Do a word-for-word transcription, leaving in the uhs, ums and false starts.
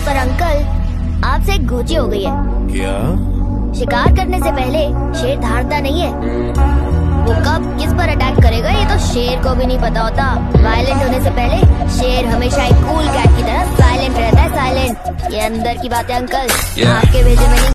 पर अंकल, आपसे एक गोची हो गई है। क्या? शिकार करने से पहले शेर धारता नहीं है। वो कब किस पर अटैक करेगा ये तो शेर को भी नहीं पता होता। वायलेंट होने से पहले शेर हमेशा एक कूल कैट की तरह साइलेंट रहता है, साइलेंट। ये अंदर की बात है अंकल, yeah. आपके भेजे में नहीं।